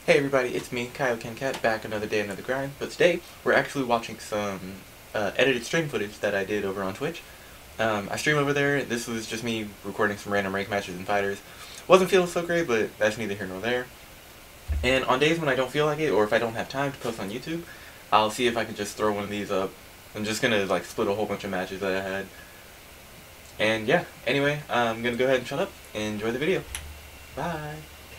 Hey everybody, it's me, Kyle Kencat, back another day, another grind. But today, we're actually watching some edited stream footage that I did over on Twitch. I stream over there. This was just me recording some random rank matches and fighters. Wasn't feeling so great, but that's neither here nor there. And on days when I don't feel like it, or if I don't have time to post on YouTube, I'll see if I can just throw one of these up. I'm just gonna like split a whole bunch of matches that I had. And yeah, anyway, I'm gonna go ahead and shut up and enjoy the video. Bye!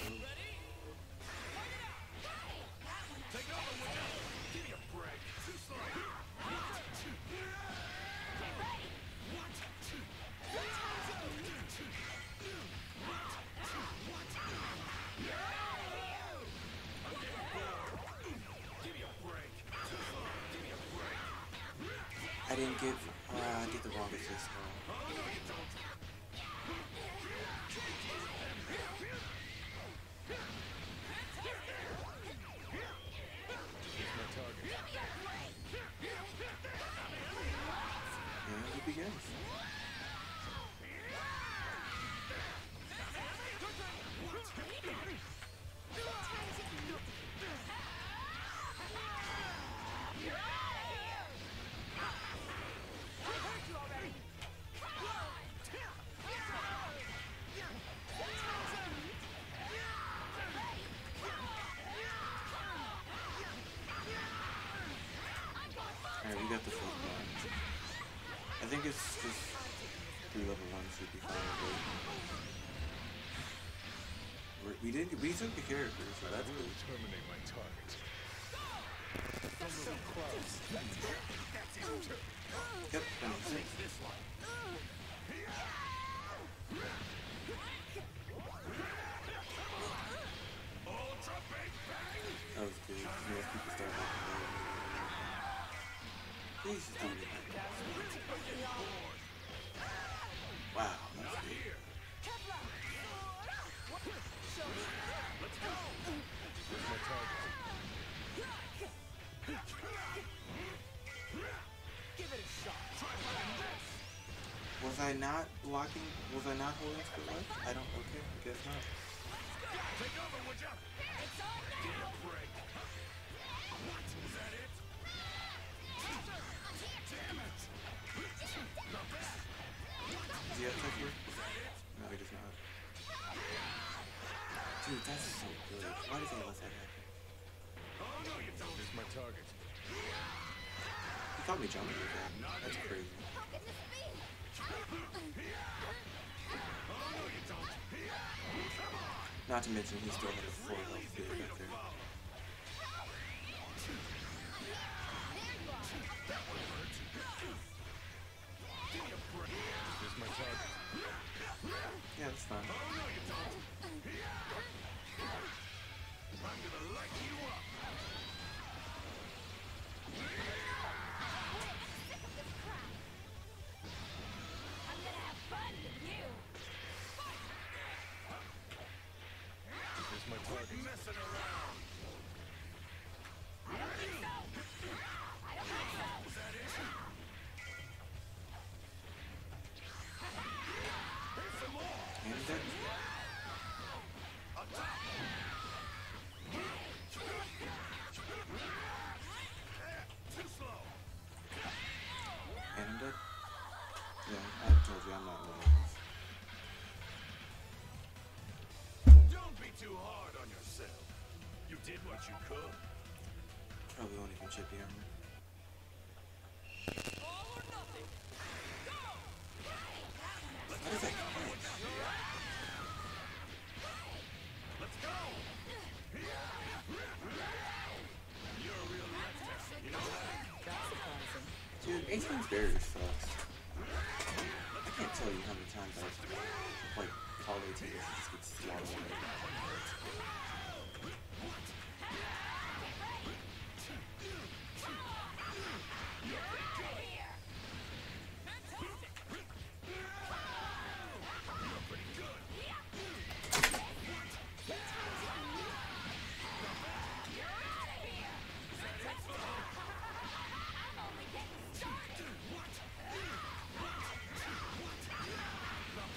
I didn't get the wrong assist. And it begins. Alright, we got the full plan. I think it's just through level 1 should be fine. We took the character, so that's good. Terminate my target. So close. Yep, that makes sense. That was good. Most people start walking down. Please just do it. Wow, that's good. Was I not blocking? Was I not holding to the left? I don't. Okay, I guess not. Take over, would ya? Give me a break. What? Is that it? Damn it! Not bad. Is he up here? No, he does not. Dude, that's so good. Why does he let that happen? Oh no, you don't. Here's my target. He caught me jumping with that. That's crazy. Not to mention he still had a full health field back there. Here's my target. Yeah, that's fine. I'm gonna light you up. Here's my target. Quit messing around. Was that it? Here's some more. And that. On top. Too slow. And I'm dead. Yeah, I told you I'm not winning. Don't be too hard on yourself. You did what you could. Probably won't even chip the armor. What is that catch? Let's go. You're a real lefter. You know that? Dude, 18's barrier sucks. I can't tell you how many times I've like called 18 and just gets slaughtered away.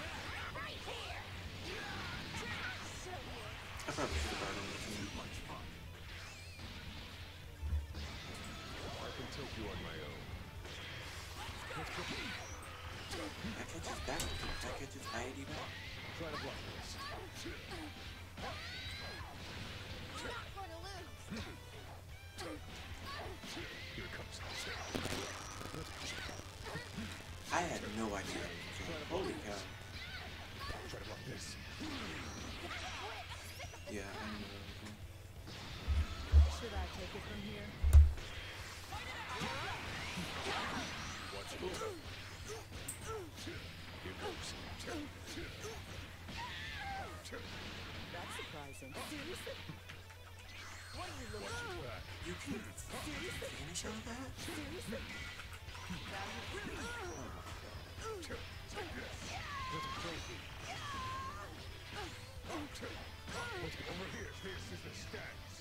I probably should have brought him with me. catches back. That catches IAD back. Try to block this. You're not going to lose. Here comes the I had no idea that was a jump. Holy cow. Try to block this. Yeah, I knew that was one. Should I take it from here? Watch it. Here goes. That's surprising. Seriously? What are you looking Watch your back. You can finish all that? Seriously? Take this. Let's play here. Let's get over here. This is the stance.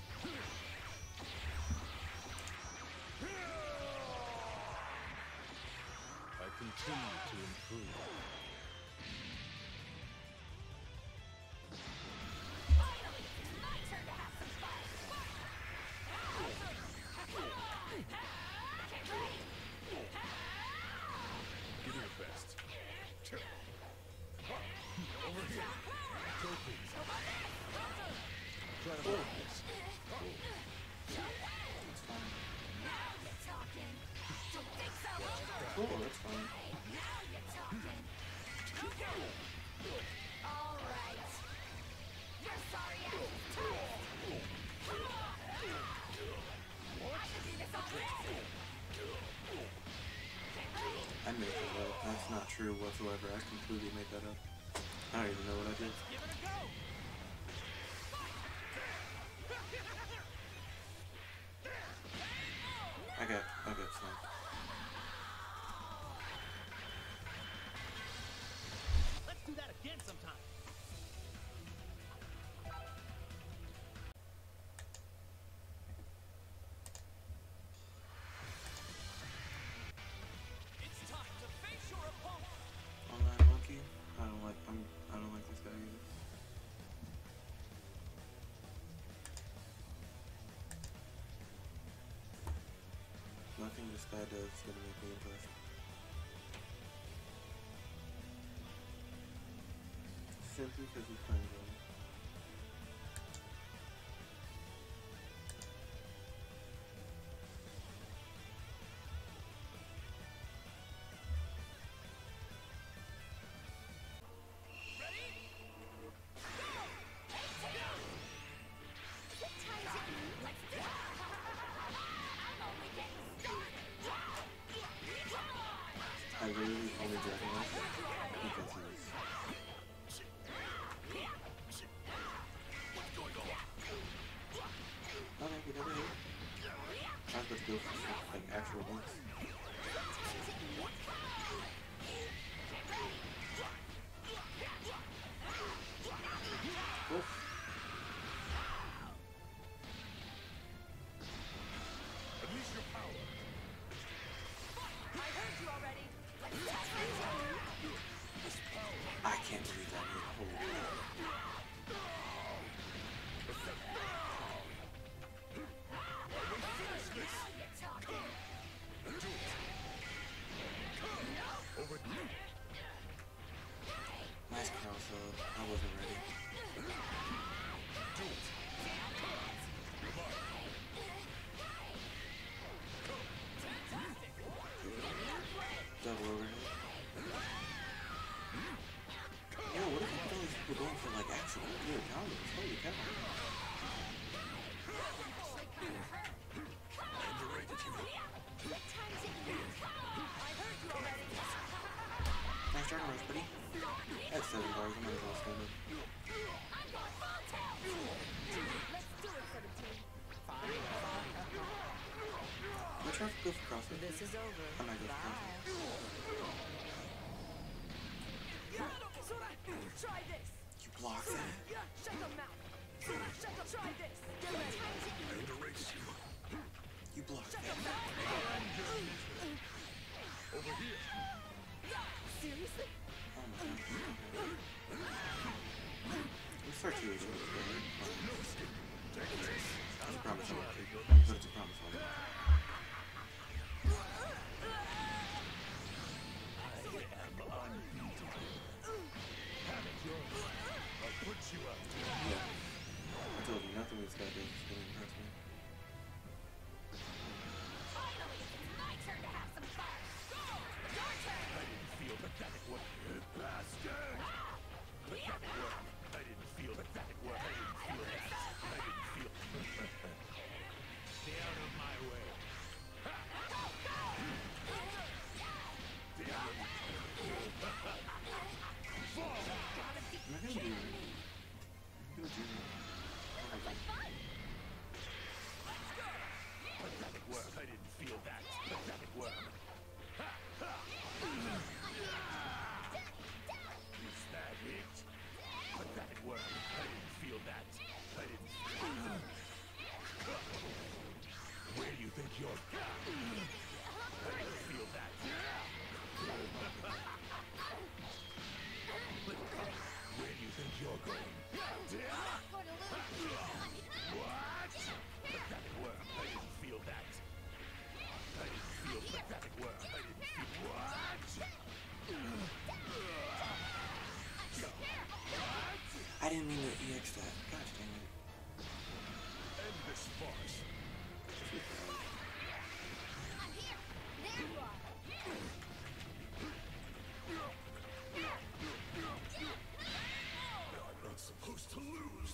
I continue to improve. Finally, it's my turn to have some fun. Okay, ready? Give it your best. Over here. Trophy. Try to block this. It's fine. Now you're talking. Don't think so. Cool, that's fine. Now you're talking. All right. You're sorry ass is toast. I can do this all day. Okay, ready? I made that up. That's not true whatsoever. I completely made that up. I don't even know what I did. Give it a go. I got sniped. Let's do that again sometime. It's time to face your opponent. Online monkey? I don't like this guy either. Nothing this guy does is gonna make me impressed. Simply because he's playing well. Let's do it. I'm only getting started. Come on. I literally only Dragon Life because he was. Okay, we never hit. I was about to go for some, like, actual ones. Cool. Unleash your power. I heard you already. Let's test it. I can't believe that hit. Holy cow. Now you're talking. Over here. Nice cross up. I wasn't ready. Double overhead. Yo, what if all these people going for like actual good combos? Holy cow. Nice Dragon Rush, buddy. That's $7. I might as well spend it. I'm going full tilt. Let's do it, 17. Let's try to go for CrossFit. This is over. I might go for CrossFit. Bye. Try this. You block that. Shut your mouth. Shut up. Try this. Get ready. I underrate you. You block Shut your that. mouth. Over here. Seriously? Oh my god. Let's start to use it. No escape. Take this. It's a promise I won't keep. But it's a promise I won't. I am unbeatable. you up. Yeah. I told you, nothing with Scott does is gonna impress me. Finally, it's my turn to have some fun. Your turn. I didn't feel pathetic work. Bastard! Pathetic work. I didn't feel pathetic work. I didn't feel that. I didn't feel. Stay out of my way. I'm not gonna do it. I'm gonna do it. Pathetic work. I didn't feel that. Pathetic work. Is that it? Pathetic work. I didn't feel that. I didn't. Where do you think you're? I didn't feel that. Where do you think you're going? Going to lose. What? Pathetic work. I didn't feel that. I didn't feel pathetic work. I didn't feel what? I didn't mean to EX that. Gosh dang it. End this farce. I'm here. There you are. I'm not supposed to lose.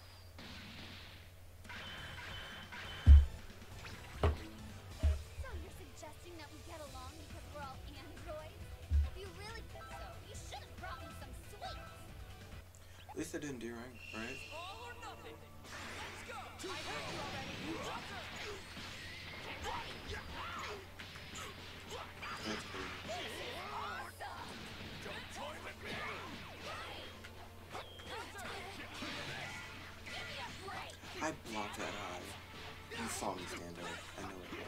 So you're suggesting that we get along because we're all androids? If you really think so, you should have brought me some sweets. At least I didn't do right, right? All or nothing. Let's go. I heard you already. That's crazy. Awesome. Don't toy with me. Give me a break. I blocked that high. You saw me stand up. I know it.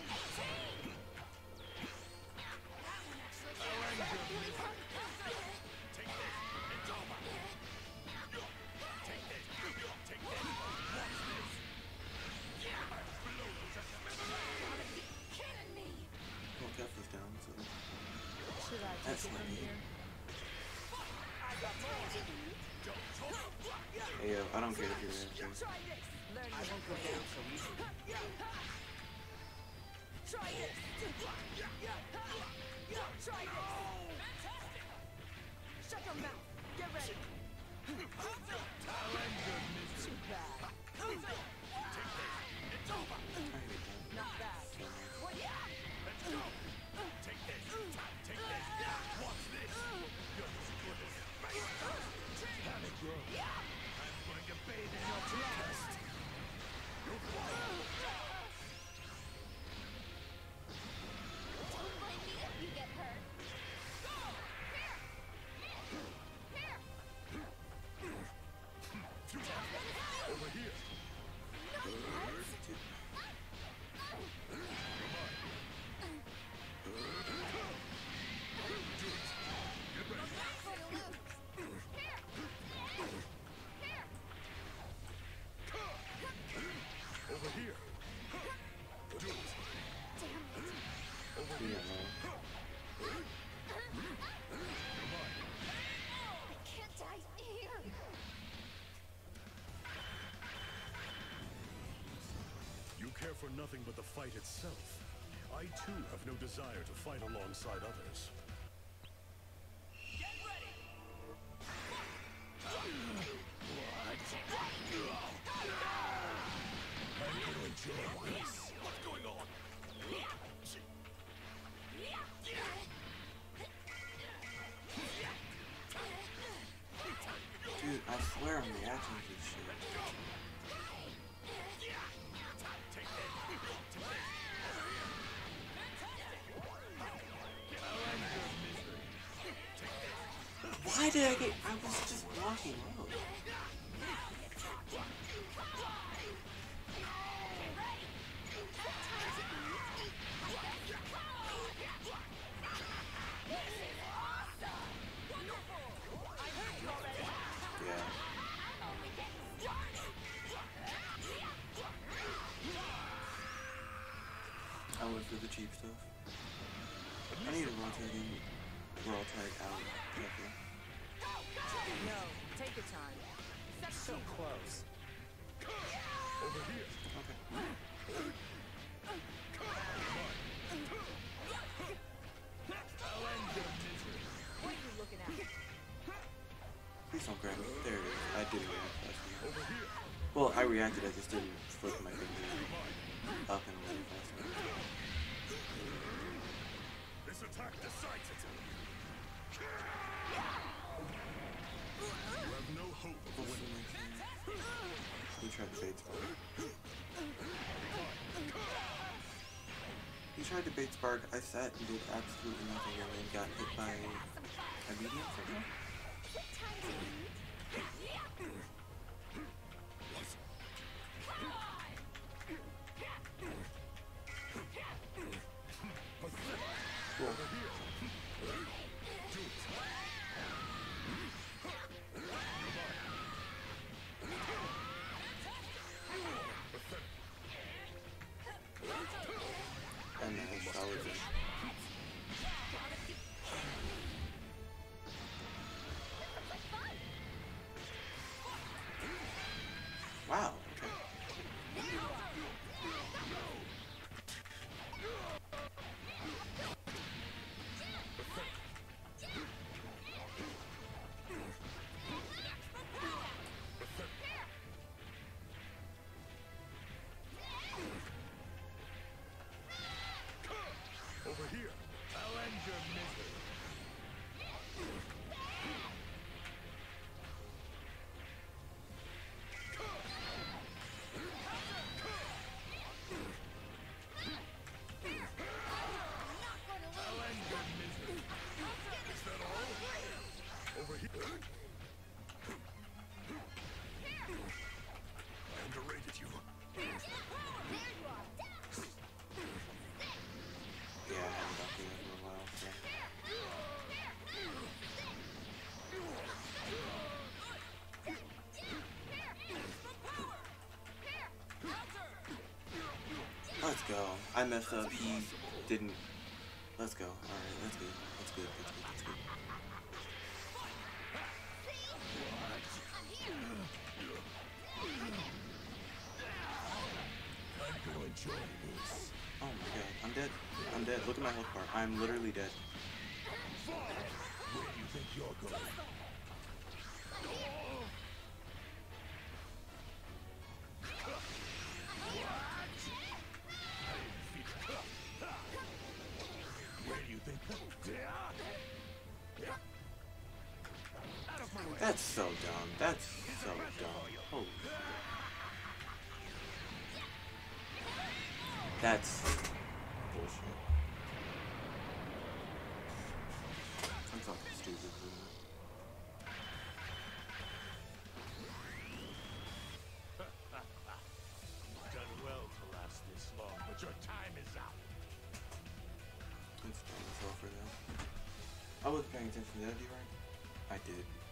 Take this. It's over. Take this. Take this. Watch this. I blow you just a minute. Kidding me. Well, Kev was down, so Should I take that's it not from me. here? Hey yo, I don't care if you're there. Too. Try this. Learn I won't go down so easy. Try this. Try this. Shut your mouth. Get ready. Too bad. It's over. I hate that. Not bad. Let's go. Take this. Take this. Watch this. You're as good as have it, girl. I'm going to bathe in your test. Don't blame me if you get hurt. Over here. Dude, Get ready. Over here. Do it. Over yeah, here. no. I can't die here. You care for nothing but the fight itself. I too have no desire to fight alongside others. Get ready. I'm gonna enjoy this. What's going on? Dude, I swear I'm reacting to this shit. Take this. Why did I get? I was just blocking low. Yeah. I went for the cheap stuff. I need a raw tag in. Raw tag out. Careful. No, take your time. close. Over here. Okay. I'll end your misery. What are you looking at? Please don't grab me. There it is. I didn't react fast enough. Over here. Well, I reacted, I just didn't flip my finger up and away fast enough. This attack decides it. You have no hope of What's the winning. next thing? He tried to bait spark. He tried to bait spark. I sat and did absolutely nothing and then got hit by a medium somehow. Cool. Over here. Do it. And then solid. Wow, okay. Over here. I'll end your misery. I'll end your misery. Is that all? Over here. I underrated you. Yeah, I haven't got through that in a while, so. Let's go. I messed up. He didn't. Let's go. Alright, that's good. That's good. That's good. That's good. I'm gonna enjoy this. Oh my god. I'm dead. I'm dead. Look at my health bar. I'm literally dead. Where do you think you're going? Where do you think? Out of my way. That's so dumb. That's so dumb. Holy shit. That's bullshit. I'm fucking stupid, man. You've done well to last this long, but your time is up. Let's turn this off for that. I wasn't paying attention to that, right? I did.